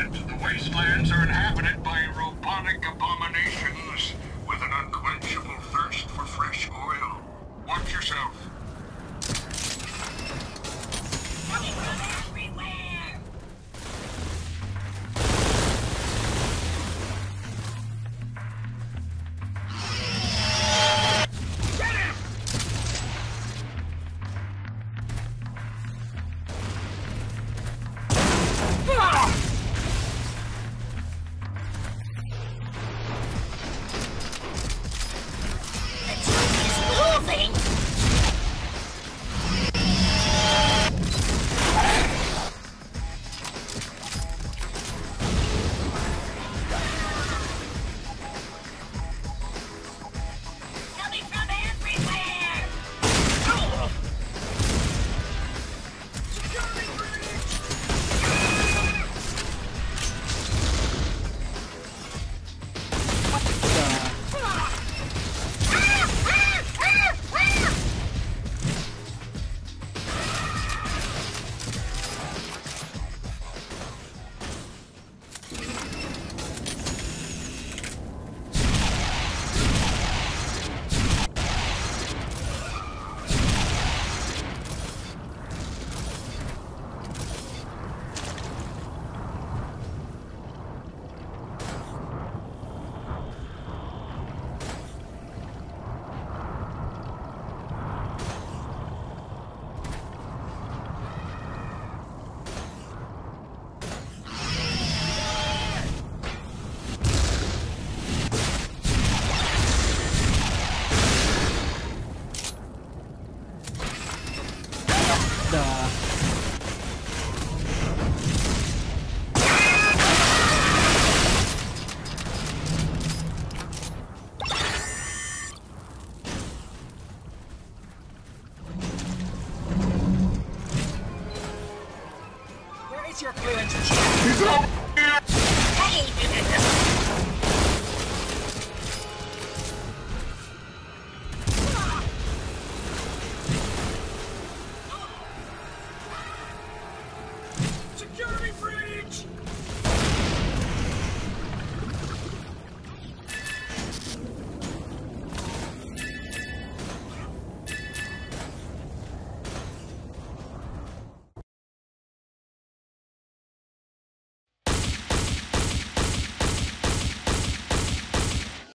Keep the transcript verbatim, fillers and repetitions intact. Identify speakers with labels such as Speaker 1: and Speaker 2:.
Speaker 1: opposite. The wastelands are inhabited by robotic abominations with an unquenchable thirst for fresh oil. Watch yourself. Coming from everywhere! Get him! Ah!
Speaker 2: Moving! Coming from everywhere!
Speaker 1: Where is your clearance? He's over here!
Speaker 2: Hey!